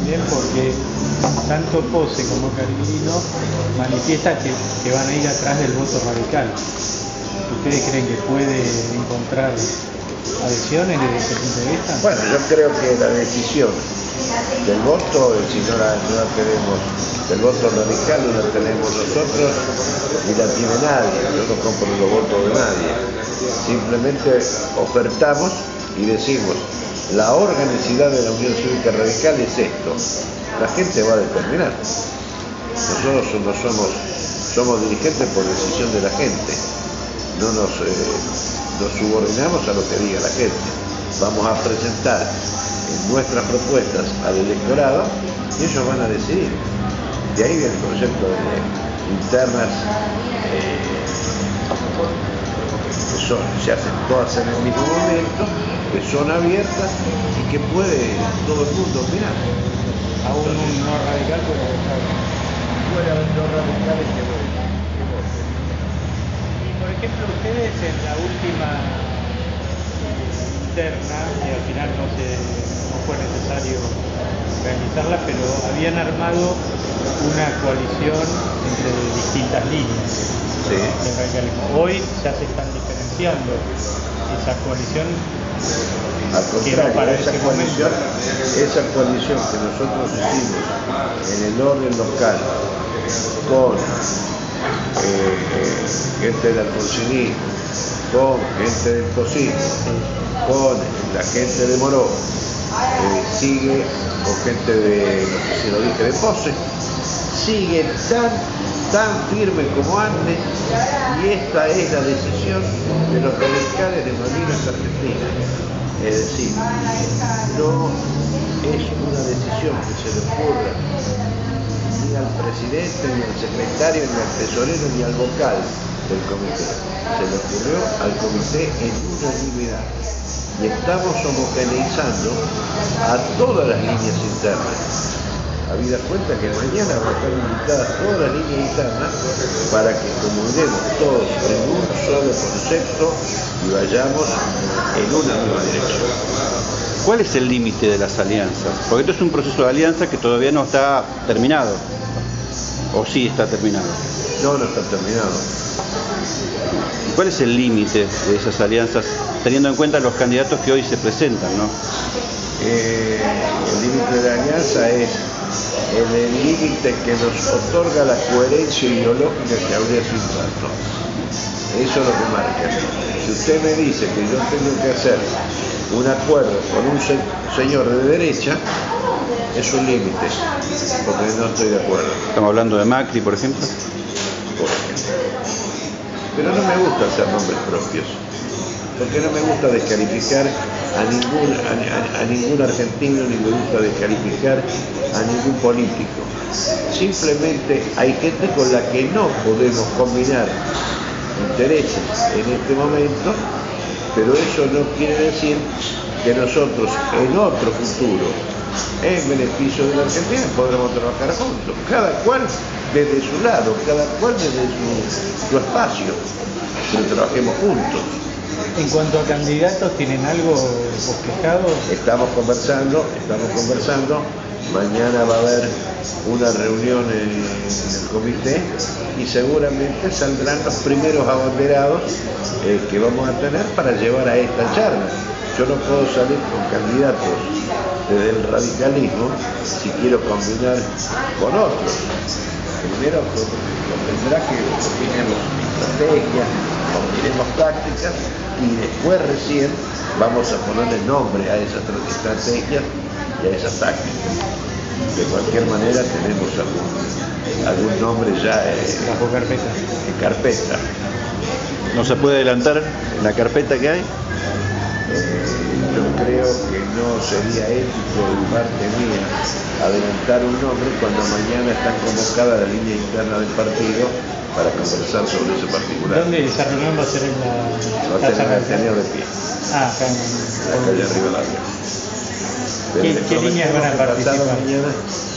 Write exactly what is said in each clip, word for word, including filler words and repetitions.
también porque tanto Pose como Carlino manifiestan que, que van a ir atrás del voto radical. ¿Ustedes creen que puede encontrar adhesiones desde ese punto de vista? Bueno, yo creo que la decisión del voto, si no la, no la tenemos, del voto radical no la tenemos nosotros, ni la tiene nadie. Yo no compro los votos de nadie. Simplemente ofertamos y decimos, la organicidad de la Unión Cívica Radical es esto. La gente va a determinar. Nosotros no somos, somos dirigentes por decisión de la gente. No nos, eh, nos subordinamos a lo que diga la gente. Vamos a presentar nuestras propuestas al electorado y ellos van a decidir. De ahí viene el concepto de internas eh, que son, se hacen todas en el mismo momento, que son abiertas y que puede todo el mundo opinar. Aún un no radical puede votar. Puede haber no radicales que voten. Y por ejemplo, ustedes en la última interna, que al final no, se, no fue necesario realizarla, pero habían armado una coalición entre distintas líneas Sí. de radicalismo. Hoy ya se están diferenciando esa coalición. Al contrario, para esa, ese coalición, esa coalición que nosotros hicimos en el orden local con eh, gente del alfonsinismo, con gente del Posismo, con la gente de Moró, eh, sigue con gente de, no sé si lo dije, de Pose, sigue tan, tan firme como antes, y esta es la decisión de los radicales de Malvinas Argentina. Es decir, no es una decisión que se le ocurra ni al presidente, ni al secretario, ni al tesorero, ni al vocal del comité. Se le ocurrió al comité en unanimidad. Y estamos homogeneizando a todas las líneas internas. Habida cuenta que mañana van a estar invitadas todas las líneas internas para que comulguemos todos en un solo concepto y vayamos en una misma dirección. ¿Cuál es el límite de las alianzas? Porque esto es un proceso de alianza que todavía no está terminado. ¿O sí está terminado? No, no está terminado. ¿Cuál es el límite de esas alianzas, teniendo en cuenta los candidatos que hoy se presentan, ¿no? Eh, el límite de la alianza es el límite que nos otorga la coherencia ideológica que habría sido un rato. Eso es lo que marca. Si usted me dice que yo tengo que hacer un acuerdo con un se señor de derecha, es un límite, porque no estoy de acuerdo. Estamos hablando de Macri, por ejemplo. Por ejemplo. Pero no me gusta hacer nombres propios, porque no me gusta descalificar a ningún, a, a, a ningún argentino, ni me gusta descalificar a ningún político. Simplemente hay gente con la que no podemos combinar intereses en este momento, pero eso no quiere decir que nosotros en otro futuro, en beneficio de la Argentina, podremos trabajar juntos, cada cual desde su lado, cada cual desde su, su espacio, pero trabajemos juntos. En cuanto a candidatos, ¿tienen algo bosquejado? Estamos conversando, estamos conversando, mañana va a haber una reunión en, en el comité y seguramente saldrán los primeros abanderados eh, que vamos a tener para llevar a esta charla. Yo no puedo salir con candidatos desde el radicalismo si quiero combinar con otros. Primero tendrá que combinemos estrategias, combinemos tácticas y después recién vamos a ponerle nombre a esas estrategias y a esas tácticas. De cualquier manera tenemos algún, algún nombre ya eh, Bajo carpeta. en carpeta. ¿No se puede adelantar en la carpeta que hay? Eh, yo creo que no sería ético de parte mía adelantar un nombre cuando mañana están convocadas la línea interna del partido para conversar sobre ese particular. ¿Dónde esa reunión va a ser en la Va a Casa tener el Radical? Ateneo de pie, Ah, acá en en la calle Rivadavia. ¿Qué, qué líneas van a participar? Mañana,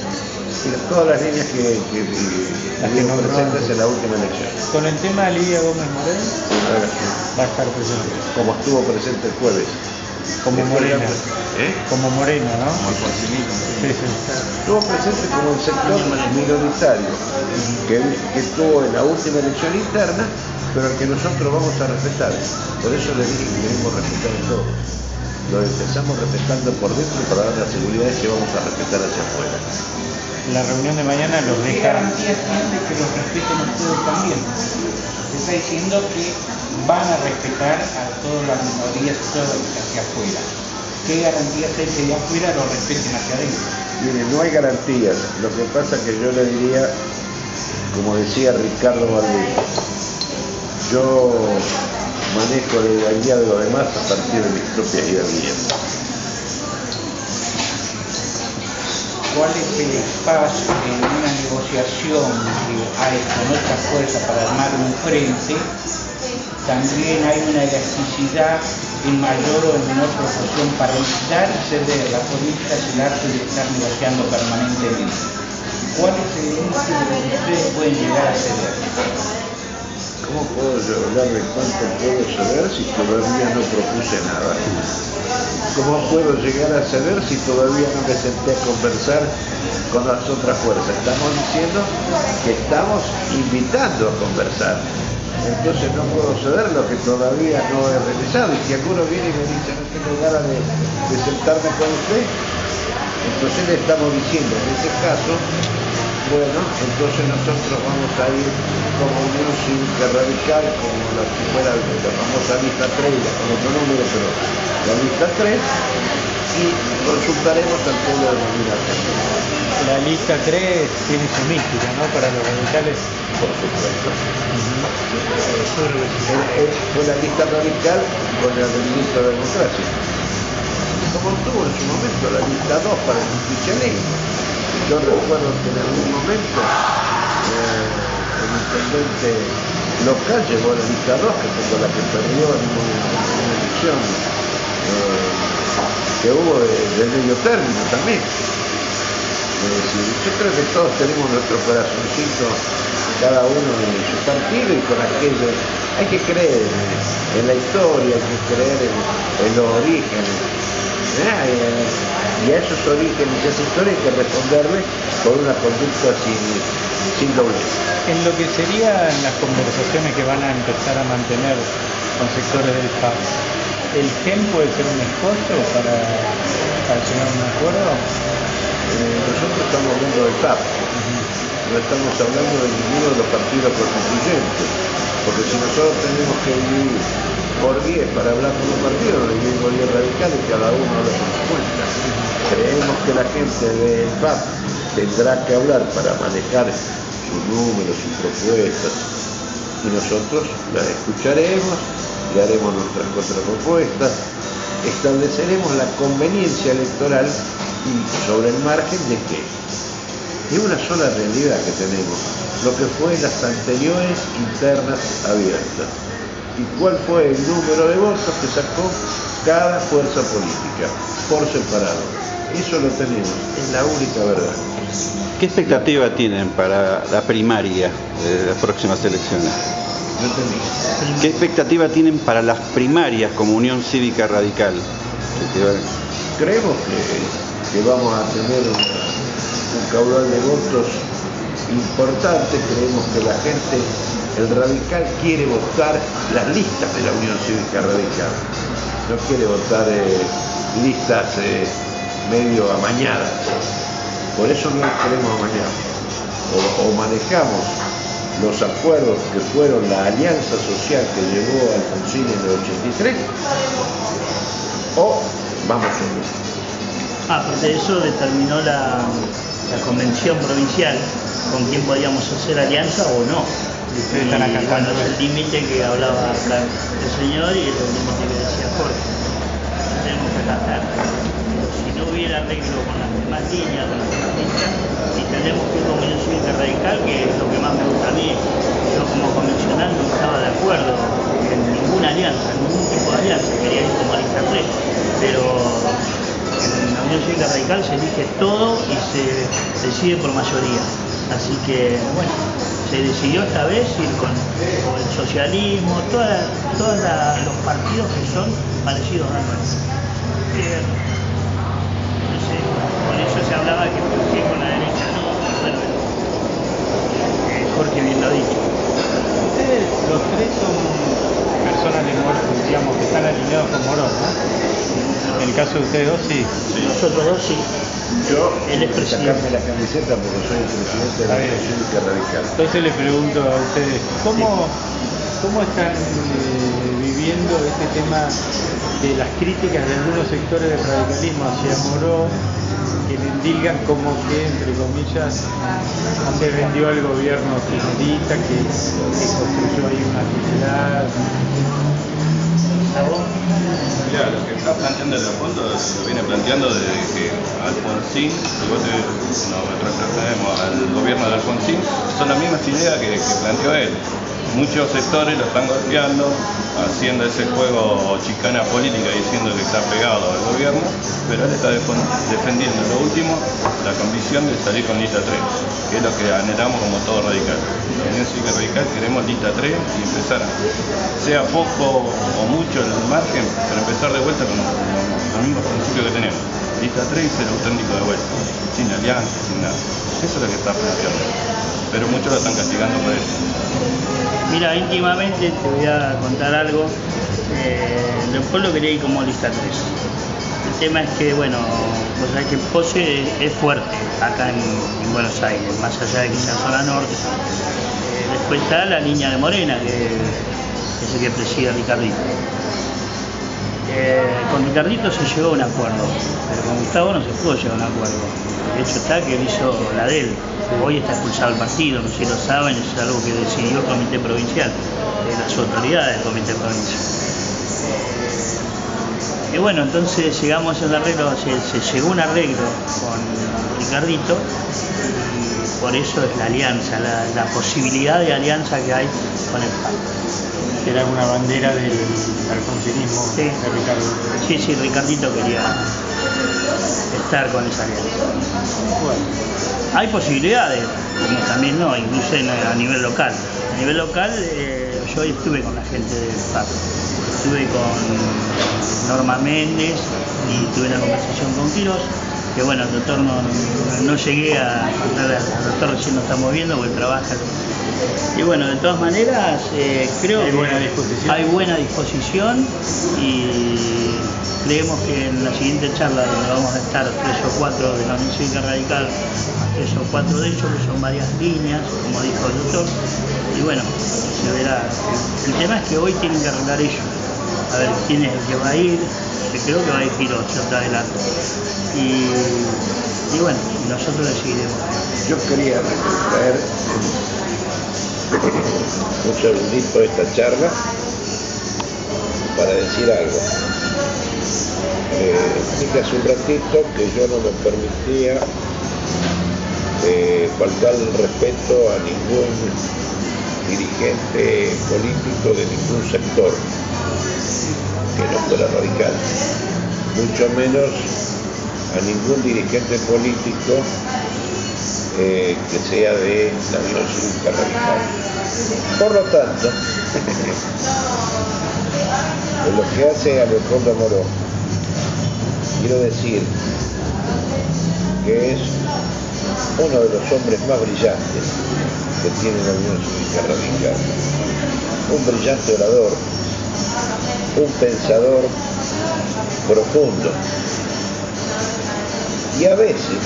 y todas las líneas que, que, que estuvieron presentes en la última elección. Con el tema de Lidia Gómez Morel, va a estar presente. Como estuvo presente el jueves. Como Moreno. ¿Eh? Como Moreno, ¿no? Como Alfonsinito. Sí, sí. Estuvo presente como el sector minoritario que, que estuvo en la última elección interna, pero al que nosotros vamos a respetar. Por eso les dije que debemos respetar a todos. Lo empezamos respetando por dentro para dar la seguridad de que vamos a respetar hacia afuera. La reunión de mañana los ¿Qué deja. garantías tienen de que los respeten ustedes también? Se está diciendo que van a respetar a todas las minorías y todo lo que está hacia afuera. ¿Qué garantías hay que de afuera lo respeten hacia adentro? Miren, no hay garantías. Lo que pasa es que yo le diría, como decía Ricardo Valdés, yo manejo la guía de los demás a partir de mis propias ideas. ¿Cuál es el espacio en una negociación que hay con otra fuerza para armar un frente? También hay una elasticidad en mayor o en menor proporción para dar y ceder. La política es el arte de estar negociando permanentemente. ¿Cuál es el límite de lo que ustedes pueden llegar a ceder? ¿Cómo puedo yo hablar de cuánto puedo ceder si todavía no propuse nada? ¿Cómo puedo llegar a ceder si todavía no me senté a conversar con las otras fuerzas? Estamos diciendo que estamos invitando a conversar. Entonces no puedo ceder lo que todavía no he realizado. Y si alguno viene y me dice no tengo ganas de, de sentarme con usted, entonces le estamos diciendo en ese caso, bueno, entonces nosotros vamos a ir como Unión Cívica Radical, como la primera, la famosa lista tres, con otro número, pero la lista tres, y consultaremos al pueblo de nominación. La lista tres tiene su mística, ¿no? Para los radicales. Por supuesto. Uh-huh. Fue la lista radical con el ministro de Democracia. Como tuvo en su momento la lista dos para el justicialismo. Yo recuerdo que en algún momento eh, el intendente local llevó la lista dos, que fue con la que perdió en una, en una elección eh, que hubo de, de medio término también. Es decir, yo creo que todos tenemos nuestro corazoncito, cada uno en su partido y con aquello. Hay que creer en, en la historia, hay que creer en, en los orígenes. ¿eh? Y a esos orígenes y a esa historia hay que responderle con una conducta sin, sin doblez. En lo que serían las conversaciones que van a empezar a mantener con sectores del P A C, ¿el G E M puede ser un escollo para, para llegar a un acuerdo? Eh, nosotros estamos hablando del P A C, uh-huh. No estamos hablando de ninguno de los partidos constituyentes, porque si nosotros tenemos que dividir por diez para hablar con un partido, lo dividimos diez radicales, cada uno habla por su cuenta. Creemos que la gente del P A C tendrá que hablar para manejar sus números, sus propuestas, y nosotros las escucharemos, le haremos nuestras contrapropuestas, estableceremos la conveniencia electoral y sobre el margen de que de una sola realidad que tenemos, lo que fue las anteriores internas abiertas y cuál fue el número de votos que sacó cada fuerza política por separado. Eso lo tenemos, es la única verdad. ¿Qué expectativa tienen para la primaria de las próximas elecciones? No entendí. ¿Qué expectativa tienen para las primarias como Unión Cívica Radical? Creemos que, que vamos a tener un, un caudal de votos importante. Creemos que la gente, el radical, quiere votar las listas de la Unión Cívica Radical. No quiere votar eh, listas eh, medio amañadas. Por eso no queremos amañar. O, o manejamos los acuerdos que fueron la alianza social que llevó a Alfonsín en el ochenta y tres, o vamos a unir. Aparte de eso, determinó la, la convención provincial con quién podíamos hacer alianza o no. Y, están acá, bueno, es el límite que hablaba acá el señor y es el límite que decía Jorge. Tenemos que acatar. Si no hubiera arreglo con las demás líneas, con las demás listas, y tendremos que ir con Unión Cívica Radical, que es lo que más me gusta a mí. Yo como convencional no estaba de acuerdo en ninguna alianza, en ningún tipo de alianza, quería ir como lista tres, pero en la Unión Cívica Radical se elige todo y se decide por mayoría. Así que, bueno, se decidió esta vez ir con, con el socialismo, todos toda los partidos que son parecidos a nosotros. gobierno. Entonces, por eso se hablaba que por qué con la derecha no, bueno, eh, Jorge bien lo ha dicho. Ustedes, los tres son personas de Morón, digamos, que están alineados con Morón, ¿no? En el caso de ustedes dos, sí. Sí. Nosotros dos sí. Yo, él es presidente. sacarme la camiseta porque soy el presidente de la Unión Cívica Radical. Entonces le pregunto a ustedes, ¿cómo, cómo están eh, viviendo este tema de las críticas de algunos sectores del radicalismo hacia Morón, que le endilgan como que, entre comillas, antes vendió al gobierno kirchnerista, que, que construyó ahí una ciudad? Mira, lo que está planteando el fondo lo viene planteando desde que Alfonsín, si vos te, nos retrocedemos al gobierno de Alfonsín, son las mismas ideas que, que planteó él. Muchos sectores lo están golpeando, haciendo ese juego chicana política diciendo que está pegado al gobierno, pero él está defendiendo lo último, la convicción de salir con lista tres, que es lo que anhelamos como todo radical. En Unión Cívica Radical queremos lista tres y empezar, sea poco o mucho el margen, pero empezar de vuelta con los, los mismos principios que tenemos. Lista tres y ser auténtico de vuelta, sin alianza, sin nada. Eso es lo que está planteando. Pero muchos lo están castigando por eso. Mira, íntimamente te voy a contar algo. Eh, el pueblo quería ir como lista tres. El tema es que, bueno, vos sabés que Pose es fuerte acá en, en Buenos Aires, más allá de que sea zona norte. Eh, después está la línea de Morena, que es el que preside Ricardito. Eh, con Ricardito se llegó a un acuerdo, pero con Gustavo no se pudo llegar a un acuerdo. De hecho está que él hizo la de él. Hoy está expulsado el partido, no sé si lo saben, eso es algo que decidió el comité provincial, eh, las autoridades del comité provincial. Eh, y bueno, entonces llegamos a un arreglo, se, se llegó a un arreglo con Ricardito, y por eso es la alianza, la, la posibilidad de alianza que hay con el P A C. Que era una bandera del alfonsinismo, sí, de Ricardo. Sí, sí, Ricardito quería estar con esa alianza. Bueno, hay posibilidades, como también no, incluso en, a nivel local. A nivel local, eh, yo hoy estuve con la gente del P A C, estuve con Norma Méndez y tuve una conversación con Quirós, que bueno, el doctor no, no, no llegué a contarle al doctor, recién nos estamos viendo porque trabaja. Y bueno, de todas maneras, eh, creo hay que buena disposición. hay buena disposición y creemos que en la siguiente charla, donde vamos a estar tres o cuatro de la Unión Cívica Radical, tres o cuatro de ellos, que son varias líneas, como dijo el doctor, y bueno, se verá. El tema es que hoy tienen que arreglar ellos, a ver quién es el que va a ir, que creo que va a ir Quirós, otra adelante. Y, y bueno, nosotros decidiremos. Yo quería traer un segundito esta charla para decir algo. Eh, dije hace un ratito que yo no me permitía eh, faltar el respeto a ningún dirigente político de ningún sector que no fuera radical, mucho menos a ningún dirigente político eh, que sea de la Unión Cívica Radical. Por lo tanto, en lo que hace a Leopoldo Morón, quiero decir que es uno de los hombres más brillantes que tiene la Unión Cívica Radical. Un brillante orador, un pensador profundo. Y a veces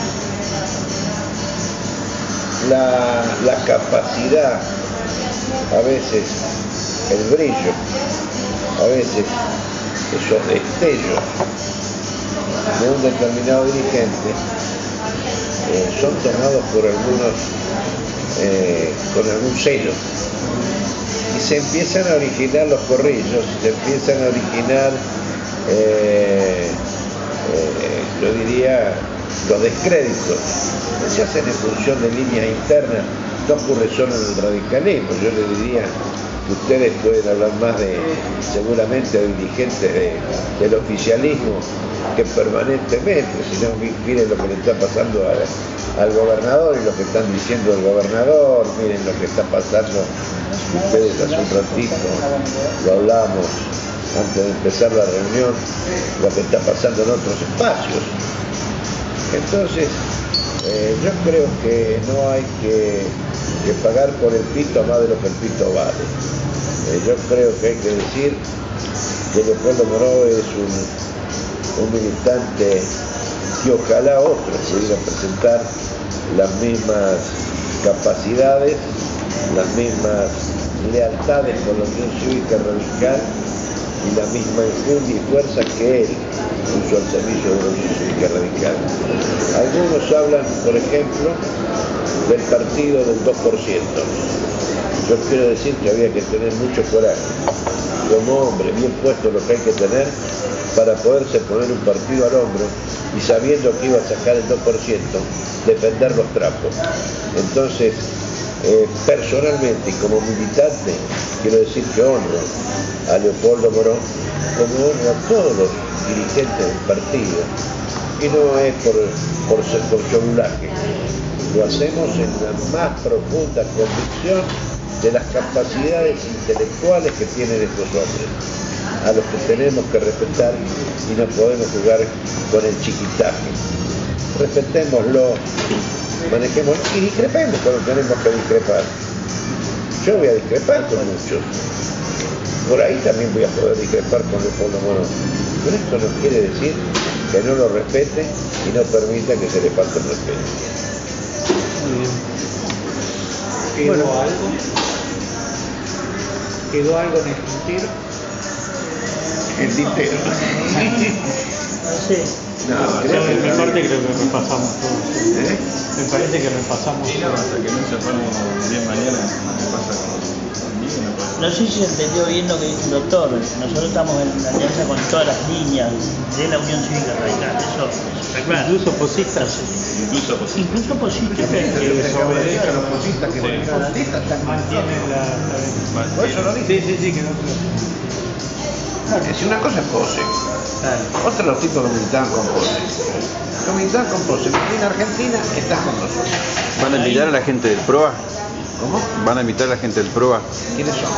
la, la capacidad, a veces el brillo, a veces esos destellos de un determinado dirigente eh, son tomados por algunos eh, con algún celo y se empiezan a originar los corrillos, se empiezan a originar eh, eh, yo diría los descréditos, se hacen en función de líneas internas, no ocurre solo en el radicalismo. Yo le diría que ustedes pueden hablar más de, seguramente, de dirigentes de, del oficialismo que permanentemente, si no, miren lo que le está pasando a, al gobernador y lo que están diciendo del gobernador, miren lo que está pasando, ustedes hace un ratito lo hablamos antes de empezar la reunión, lo que está pasando en otros espacios. Entonces, eh, yo creo que no hay que, que pagar por el pito más de lo que el pito vale. Eh, yo creo que hay que decir que Leopoldo Moró es un, un militante que ojalá otros pudieran presentar las mismas capacidades, las mismas lealtades con la Unión Cívica Radical y la misma enjundia y fuerza que él puso al servicio de la Unión Cívica Radical. Algunos hablan, por ejemplo, del partido del dos por ciento. Yo quiero decir que había que tener mucho coraje, como hombre, bien puesto lo que hay que tener para poderse poner un partido al hombro y sabiendo que iba a sacar el dos por ciento, defender los trapos. Entonces, eh, personalmente y como militante, quiero decir que honro a Leopoldo Moró como honro a todos los dirigentes del partido, y no es por, por, por cholulaje, lo hacemos en la más profunda convicción de las capacidades intelectuales que tienen estos hombres, a los que tenemos que respetar y no podemos jugar con el chiquitaje. Respetémoslo, manejemos y discrepemos cuando tenemos que discrepar. Yo voy a discrepar con muchos, por ahí también voy a poder discrepar con Leopoldo Moró, pero esto no quiere decir que no lo respete y no permita que se le falte el respeto. Muy bien. ¿Quedó Bueno. algo? ¿Quedó algo en el tintero? El tintero. No sé. No, Yo, creo en mi que parte creo que repasamos todo. ¿Eh? Me parece que repasamos No, todo. hasta que no sepamos bien mañana qué pasa con conmigo, me parece. No sé si se entendió bien lo que dice el doctor. Nosotros estamos en alianza con todas las líneas de la Unión Cívica Radical. Eso está claro. Incluso posistas. Incluso posible. Incluso posiblemente. Que desobedezcan a los posistas que Sí. manejan las listas están Mantienen la. la- Por eso lo Sí, dije. sí, sí, que no. Que si una cosa es Pose, otra los tipos que militaban con Pose. Que militaban con Pose, en Argentina están con nosotros. ¿Van a invitar a la gente del PROA? ¿Cómo? ¿Van a invitar a la gente del PROA? ¿Quiénes son?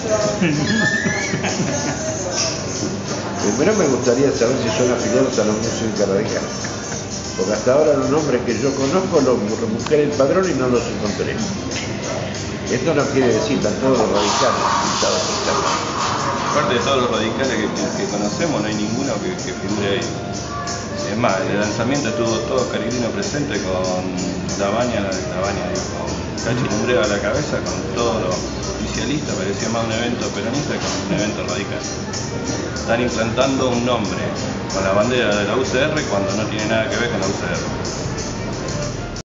Primero me gustaría saber si son afiliados a la Unión Cívica Radical. Porque hasta ahora los nombres que yo conozco los busqué en el padrón y no los encontré. Esto no quiere decir, están todos los radicales invitados por esta ley. Aparte de todos los radicales que, que- que conocemos, no hay ninguno que, que figure ahí. Es más, en el lanzamiento estuvo todo Carilino presente con la baña, la baña, digo, con Cachi Lumbrera a la cabeza, con todos los oficialistas, parecía más un evento peronista que un evento radical. Están implantando un nombre con la bandera de la U C R cuando no tiene nada que ver con la U C R.